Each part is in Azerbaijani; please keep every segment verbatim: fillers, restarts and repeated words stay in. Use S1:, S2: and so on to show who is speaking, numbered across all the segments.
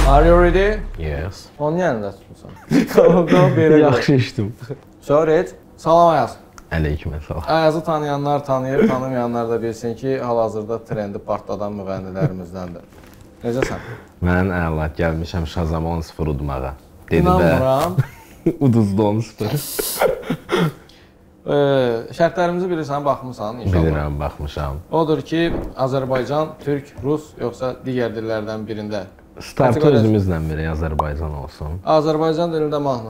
S1: Are you ready?
S2: Yes.
S1: Onun yanında tutmuşsan.
S2: Yaxşı işdim.
S1: Söhret. Salam Ayaz.
S2: Aleykümselam.
S1: Ayazı tanıyanlar tanıyır, tanımayanlar da bilsin ki, hal-hazırda trendi partladan müğənnilərimizdəndir. Necəsən?
S2: Mən əla gəlmişəm Şazama on sıfır udmağa. Dedi də.
S1: İnanmıram.
S2: Uduzdu on sıfır.
S1: Şərtlərimizi bilirsən, baxmısan inşallah.
S2: Bilirəm, baxmışam.
S1: Odur ki, Azərbaycan, Türk, Rus, yoxsa digər dillərdən birində.
S2: Startı özümüzlə verək, Azərbaycan olsun.
S1: Azərbaycan dilində mahnı.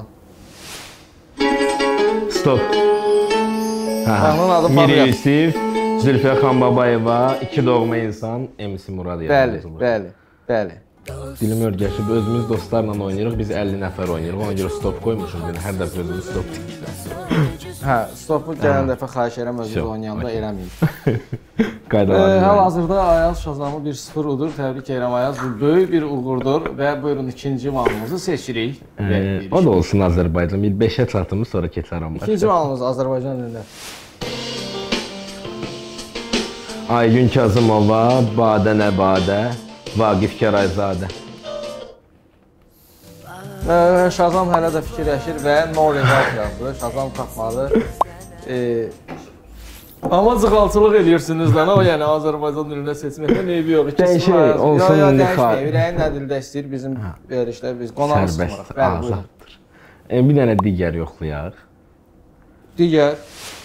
S2: Stop.
S1: Mahnının adı
S2: Miri Yusif, Zülfiyə Xanbabayeva, iki doğma insan, M C Murad yazılır.
S1: Bəli, bəli, bəli.
S2: Dilim örgəşib, özümüz dostlarla oynayırıq, biz əlli nəfər oynayırıq, ona görə stop qoymuşum, hər dəfə özümüz stop deyirlər.
S1: Hə, stopu gələn dəfə xahiş edirəm, özümüz oynayanda eləməyin.
S2: Qaydalarını
S1: Hal-hazırda Ayaz Şazamı bir sıfır udur, təbrik edirəm Ayaz, bu böyük bir uğurdur və buyurun ikinci mahnımızı seçirik.
S2: O da olsun Azərbaycan, bir beşə çatımız sonra keçərəm.
S1: İkinci mahnımız Azərbaycan dilində.
S2: Aygün Kazımova, Badə nə badə, Vaqif Kərayzadə.
S1: Şazam hələ də fikirləşir və no result yazdı. Şazam tapmalı. Amma cıqalçılıq edirsiniz lan, o yəni Azərbaycan dilində seçməkdə neybi yox.
S2: Dəyişir, olsun indi xar.
S1: Ürəyin nə dildə istəyir bizim verişdə, biz qonaq sıxmırıq. Bəli,
S2: azaddır. Bir dənə digər yoxlayaq.
S1: Digər.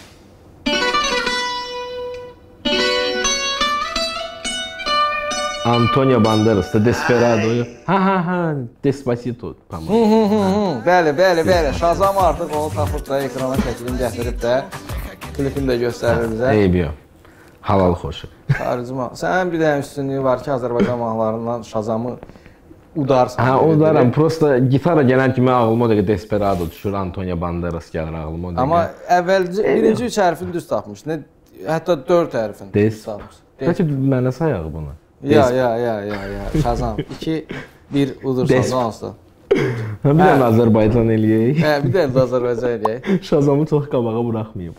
S2: Antonio Banderas'da Desperado'yu. Ha ha ha, Despacito.
S1: Bəli, bəli, bəli. Şazam artıq onu tapıb da ekrana şəklini gətirib də klipini də göstərir bizə.
S2: Eybi yox. Halal xoşu.
S1: Xarici mahnı. Sənin bir dənə üstünlüyü var ki, Azərbaycan mahnılarından Şazamı udarsan.
S2: Ha, udaram. Prosta gitara gələn kimi ağlıma o dəqiqə Desperado düşür, Antonio Banderas gəlir ağlıma o dəqiqə.
S1: Amma əvvəlci, birinci üç hərfini düz tapmış. Hətta dörd hərfini düz tapmış.
S2: Bəlkə mənə sayaq bunu.
S1: Ya, ya, ya, ya, ya. Şazam. iki bir udursan da hansıda.
S2: Bir dənə Azərbaycan eləyək.
S1: Hə, bir dənə də Azərbaycan eləyək.
S2: Şazamı çox qabağa buraxmayıb.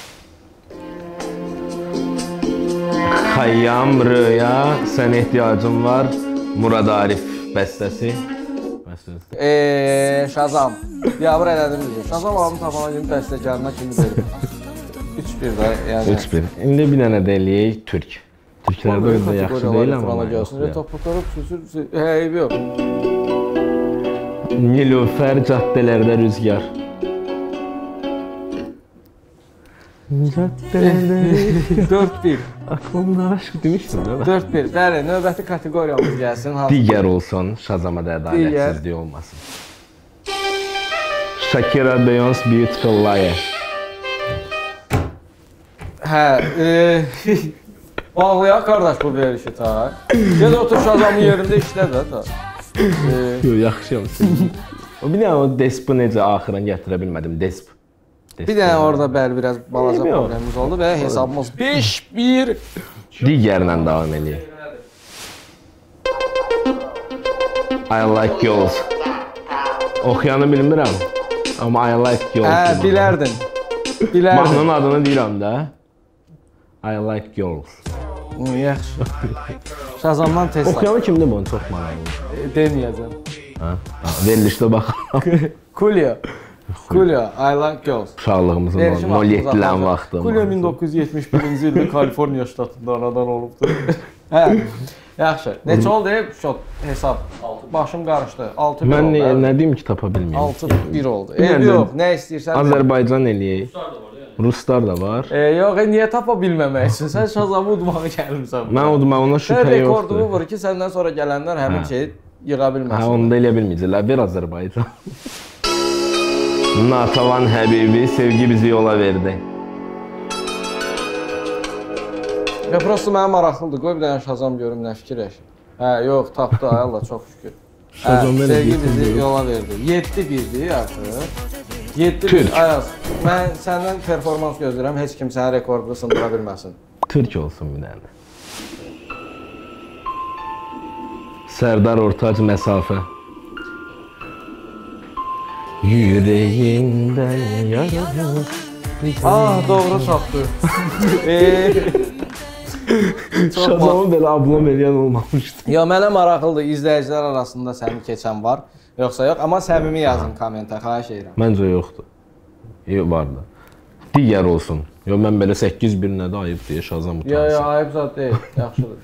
S2: Xayyam, Röya, Sənə ehtiyacım var, Murad Arif bəstəsi.
S1: Eee, Şazam. Yavr elədim bizi. Şazam abim tapana kimi bəstəkarına kimi verir. üç bir də, yəni.
S2: üç bir. İndi bir dənə də eləyək Türk. Türklərdə öyle yaxşı deyil amma.
S1: Topu torup süsür, eybi yox.
S2: Nilüfer caddelərdə rüzgar.
S1: dörd bir.
S2: Aklımda aşk demiştin değil mi?
S1: dörd bir. Bəli, növbəti kateqoriyamız gəlsin.
S2: Digər olsun, Şazama da ədalətsizlik olmasın. Shakira Beyoncé Beautiful Liar.
S1: Hə, eee... Bağlayaq qardaş bu verişi ta. Ya da otur Şazamın yerində işlə də ta.
S2: Yox, yaxşıyam. O bir dənə o Desp necə axıran gətirə bilmədim, Desp.
S1: Bir dənə orada bəli, biraz balaca problemimiz oldu və hesabımız beş bir.
S2: Digərlə davam edəyik. I like girls. Oxuyanı bilmirəm, amma I like girls.
S1: Hə, bilərdin. Bilərdin.
S2: Mahnının adını deyirəm də. I like girls.
S1: Yaxşı. Şazamdan test.
S2: Oxuyanı kimdir bunu çox maraqlı?
S1: Deməyəcəm.
S2: Ha? Verilişdə baxalım.
S1: Kulya. Kulya, I like girls.
S2: Uşaqlığımızın nol yeddilərin vaxtı.
S1: Kulya min doqquz yüz yetmiş birinci ildə Kaliforniya ştatında anadan olubdur. Hə. Yaxşı. Neçə oldu? Şot hesab. Başım qarışdı. altı bir oldu.
S2: Mən nə deyim ki, tapa bilmirəm.
S1: altı bir oldu. Eybi yox, nə istəyirsən.
S2: Azərbaycan eləyək. Ruslar da var.
S1: E, yox, niyə tapa bilməmək üçün? Sən Şazamı udmağa gəlmirsən.
S2: Mən udmağına şübhə yoxdur.
S1: Sən rekordumu vur ki, səndən sonra gələnlər həmin şeyi yığa bilməsin.
S2: Hə, onu da elə bilməyəcəklər. Ver Azərbaycan. Natavan Həbibi, sevgi bizi yola verdi.
S1: Ya, prosto mənə maraqlıdır. Qoy bir dənə Şazam görüm, nə fikirləşir. Hə, yox, tapdı, ay Allah, çox şükür. Hə, sevgi bizi yola verdi. yeddi birdir artıq. yeddi bir. Ayaz, mən səndən performans gözləyirəm, heç kim sənə rekordu sındıra bilməsin.
S2: Türk olsun bir dənə. Sərdar Ortac məsafə. Yüreğinden yaralı.
S1: Aa, doğru tapdı. Eee...
S2: Şazamı belə ablom eləyən olmamışdı.
S1: Ya mənə maraqlıdır, izləyicilər arasında səni keçən var, yoxsa yox? Amma səmimi yazın kommentə, xahiş edirəm.
S2: Məncə yoxdur. Yox, vardı. Digər olsun. Yox, mən belə səkkiz bir nədə ayıb deyə Şazam utansın.
S1: Yox, yox, ayıb zat deyil, yaxşıdır.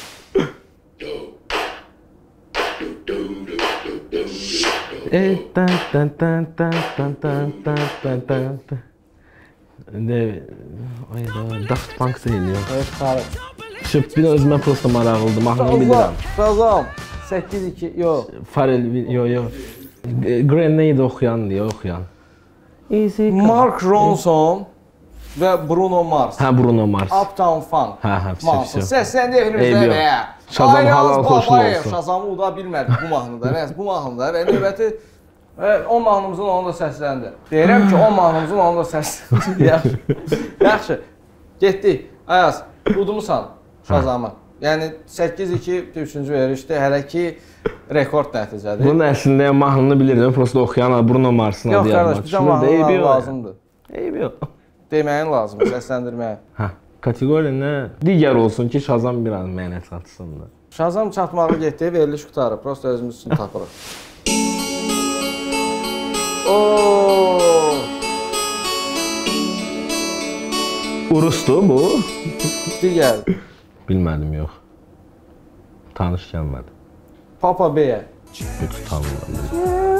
S2: Daft Punk deyiliyor.
S1: Evet, xarab.
S2: Bir də özümə prosta maraqlıdır, mahnını bilirəm.
S1: Şazam, səkkiz iki, yox.
S2: Pharrell, yox, yox. Grenade oxuyan deyə oxuyan.
S1: Mark Ronson və Bruno Mars.
S2: Hə, Bruno Mars.
S1: Uptown Funk.
S2: Hə, hə, pis, pis.
S1: Səslən deyilir be.
S2: Şazam halal xoşlu olsun.
S1: Şazamı uda bilmədik bu mahnıda. Nəsə bu mahnıda və növbəti on mahnımızın onu da səsləndi. Deyirəm ki, on mahnımızın onu da səsləndi. Yaxşı. Yaxşı. Getdik. Ayaz, udumusan Şazamı. Yəni səkkiz iki üçüncü verişdir. Hələ ki rekord nəticədir.
S2: Bunun əslində mahnını bilirdim. Prosta oxuyan Bruno Mars'ın adı yazmaq.
S1: Yox qardaş, bizə mahnı lazımdır.
S2: Eyb yox.
S1: Deməyin lazımdır, səsləndirməyin.
S2: Hə. Kateqoriya nə? Digər olsun ki, Şazam biraz mənə çatsın da.
S1: Şazam çatmağı getdi, veriliş qutarı. Prosta özümüz üçün tapırıq. Ooo!
S2: Urusdur bu?
S1: Digər.
S2: Bilmədim, yox. Tanış gəlmədi.
S1: Papa B'yə.
S2: Heç tanımadım.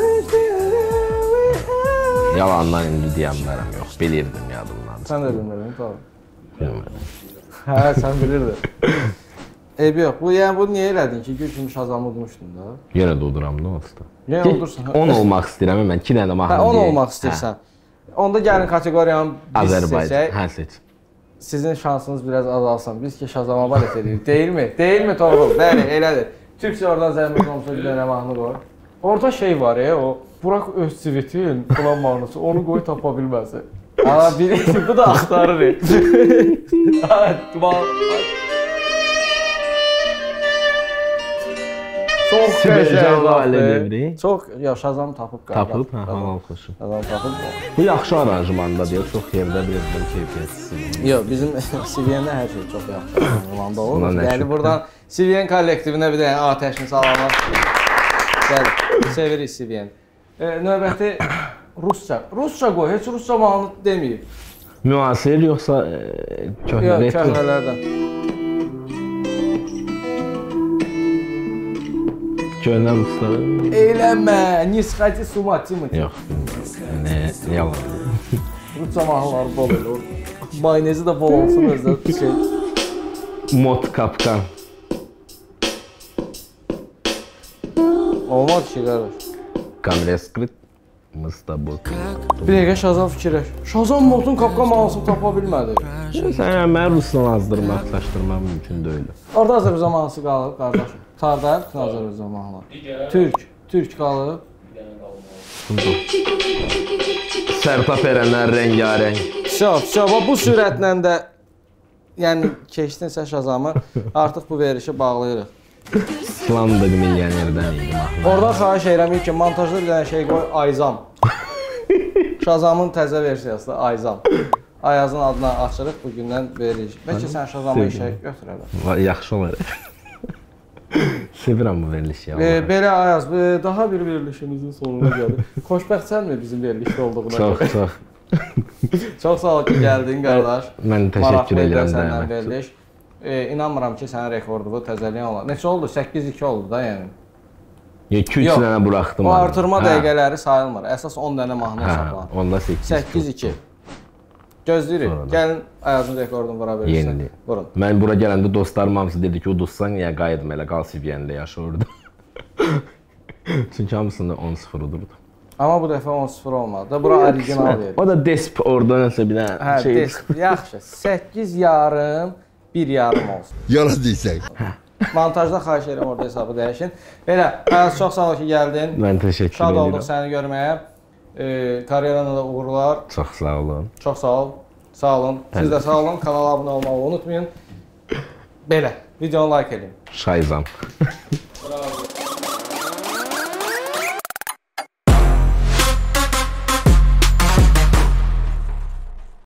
S2: Yalandan indi deyənlərəm, yox. Bilirdim yadımdan.
S1: Sən də bilmirdin, tamam.
S2: Bilmədim.
S1: Hə, sən bilirdin. Eybi yox. Bu, yəni, bunu niyə elədin ki? Gül kimi Şazamı udmuşdun da.
S2: Yenə də uduram da olsa.
S1: Yenə udursun.
S2: on olmaq istəyirəm, mən iki dənə mahnı
S1: deyək. Hə, on
S2: deyək.
S1: olmaq istəyirsən. Onda gəlin kateqoriyanı biz seçək.
S2: Hə, seç.
S1: Sizin şansınız biraz azalsın. Biz ki Şazama balet edirik. Deyilmi? Deyilmi Toğrul? Bəli, elədir. Türkçə oradan zəhmət olmasa bir dənə mahnı qoy. Orada şey var ya, o Burak Özçivit'in falan mahnısı, onu qoy tapa bilməsin. Aa, bir, bu da axtarır. Çox gözəl. Çox, ya Şazam tapıb qaldı.
S2: Tapıb, hə, halal xoşum.
S1: Şazam tapıb.
S2: Bu yaxşı aranjmanda deyil, çox yerdə bir keyfiyyətsiz.
S1: Yox, bizim C V N-də hər şey çox yaxşı aranjmanda olur. Yəni buradan C V N kollektivinə bir də atəşini salamlar. Gəl, sevirik C V N. Növbəti Rusça. Rusça qoy, heç Rusça mahnı deməyib.
S2: Müasir yoxsa köhnə?
S1: Yox, köhnələrdən.
S2: Köhnə Rusları?
S1: Eyləmə, nisxəti sumatimi.
S2: Yox, bilmirəm. Nə yalan.
S1: Rusça mahnıları bol olur. Mayonezi də bol olsun özdə şey.
S2: Mod Kapkan.
S1: Olmaz ki, qardaş.
S2: Kamreskrit Mıstabot.
S1: Bir dəqiqə Şazam fikirləş. Şazam modun Kapkan mahnısını tapa bilmədi.
S2: Sən mən Rusla azdırmaq, saçdırmaq mümkün deyil.
S1: Orada Azərbaycan mahnısı qalıb, qardaş. Tardayıb bütün Azərbaycan mahnıları. Türk, Türk qalıb.
S2: Sərtap Ərənlər rəngarəng.
S1: Şab, şab, bu sürətlə də yəni keçdinsə Şazamı, artıq bu verişi bağlayırıq.
S2: Slandıq milyonerdən idi mahnı.
S1: Oradan xahiş edirəm ki, montajda bir dənə şey qoy, Ayzam. Şazamın təzə versiyası da Ayzam. Ayazın adına açırıq, bugündən veririk. Bəlkə sən Şazamı işə götürərəm.
S2: Yaxşı olar. Sevirəm bu verilişi.
S1: E, belə Ayaz, e, daha bir verilişimizin sonuna gəldik. Xoşbəxtsənmi bizim verilişdə olduğuna
S2: çox,
S1: görə?
S2: Çox,
S1: çox. Çox sağ ol ki, gəldin, qardaş.
S2: Mən təşəkkür edirəm
S1: dəyməkdir. E, inanmıram ki, sənin rekordu təzəliyən olar. Neçə oldu? səkkiz iki oldu da, yəni.
S2: iki üç dənə buraxdım.
S1: O artırma dəqiqələri sayılmır. Əsas on dənə mahnı hesablanır.
S2: Hə, onda
S1: səkkiz iki. Gözləyirik. Gəlin Ayazın rekordunu vura verirsən.
S2: Yenidir.
S1: Vurun.
S2: Mən bura gələndə dostlarım hamısı dedi ki, uduzsan, ya qayıdım elə, qal C V N-də yaşayırdı. Çünki hamısında on sıfır udurdu.
S1: Amma bu dəfə on sıfır olmadı da, bura orijinal verir.
S2: O da desp orada nəsə bir dənə
S1: hə,
S2: şey.
S1: Desp, yaxşı. səkkiz yarım, bir yarım olsun.
S3: Yalan deyirsən.
S1: Montajda xahiş edirəm orada hesabı dəyişin. Belə, Ayaz çox sağ ol ki, gəldin.
S2: Mən təşəkkür
S1: Şad
S2: edirəm.
S1: olduq səni görməyə. E, karyerana da uğurlar.
S2: Çox sağ olun.
S1: Çox sağ ol. Sağ olun. Siz də sağ olun. Kanala abunə olmağı unutmayın. Belə, videonu like edin.
S2: Şayzam.